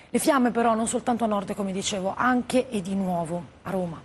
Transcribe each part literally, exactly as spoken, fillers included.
Le fiamme però non soltanto a nord, come dicevo, anche e di nuovo a Roma.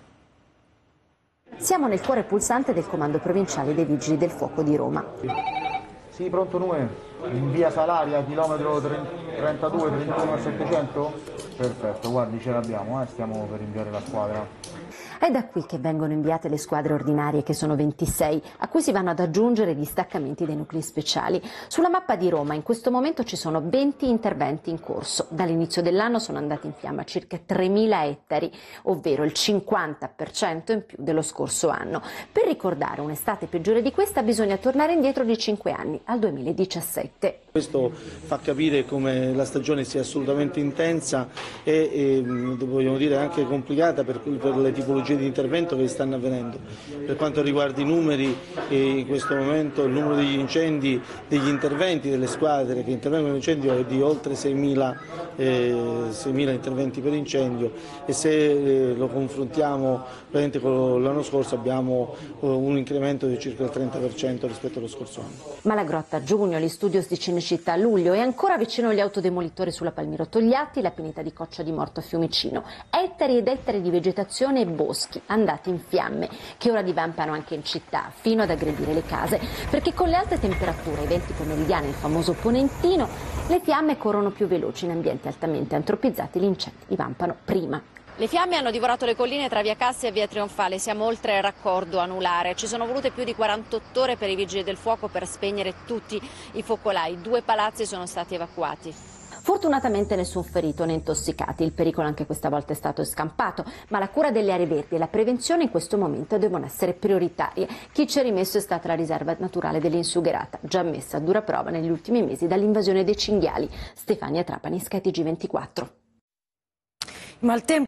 Siamo nel cuore pulsante del comando provinciale dei Vigili del Fuoco di Roma. Sì, pronto Nue, in via Salaria, chilometro trentadue trentuno settecento? Perfetto, guardi ce l'abbiamo, eh, stiamo per inviare la squadra. È da qui che vengono inviate le squadre ordinarie, che sono ventisei, a cui si vanno ad aggiungere gli staccamenti dei nuclei speciali. Sulla mappa di Roma in questo momento ci sono venti interventi in corso. Dall'inizio dell'anno sono andati in fiamma circa tremila ettari, ovvero il cinquanta per cento in più dello scorso anno. Per ricordare un'estate peggiore di questa bisogna tornare indietro di cinque anni, al duemiladiciassette. Questo fa capire come la stagione sia assolutamente intensa e, e vogliamo dire anche complicata per, per le tipologie di intervento che stanno avvenendo. Per quanto riguarda i numeri, eh, in questo momento il numero degli incendi, degli interventi delle squadre che intervengono in incendio è di oltre seimila eh, interventi per incendio, e se eh, lo confrontiamo con l'anno scorso abbiamo eh, un incremento di circa il trenta per cento rispetto allo scorso anno. Malagrotta a giugno, gli studios di Cinecittà a luglio e ancora vicino gli autodemolitori sulla Palmiro Togliatti, la pineta di Coccia di Morto a Fiumicino. Ettari ed ettari di vegetazione e boschi andati in fiamme, che ora divampano anche in città, fino ad aggredire le case, perché con le alte temperature e i venti pomeridiani, il famoso ponentino, le fiamme corrono più veloci in ambienti altamente antropizzati, gli incendi divampano prima. Le fiamme hanno divorato le colline tra via Cassia e via Trionfale, siamo oltre il raccordo anulare. Ci sono volute più di quarantotto ore per i vigili del fuoco per spegnere tutti i focolai. Due palazzi sono stati evacuati. Fortunatamente nessun ferito né intossicati, il pericolo anche questa volta è stato scampato, ma la cura delle aree verdi e la prevenzione in questo momento devono essere prioritarie. Chi ci ha rimesso è stata la riserva naturale dell'Insugherata, già messa a dura prova negli ultimi mesi dall'invasione dei cinghiali. Stefania Trapani, Sky T G ventiquattro. Maltempo